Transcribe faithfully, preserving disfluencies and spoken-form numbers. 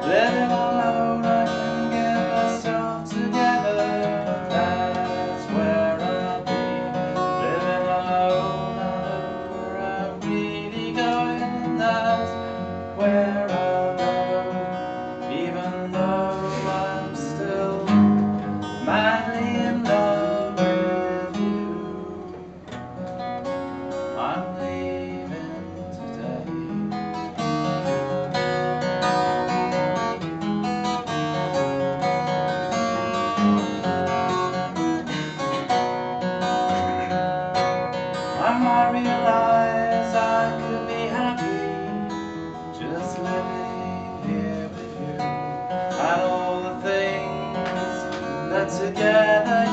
Living alone, I can get myself together. That's where I'll be. Living alone, I know where I'm really going, and that's where I'll go. Even though I'm still madly in love with you, I'm leaving today. I realize I could be happy just living here with you, and all the things that together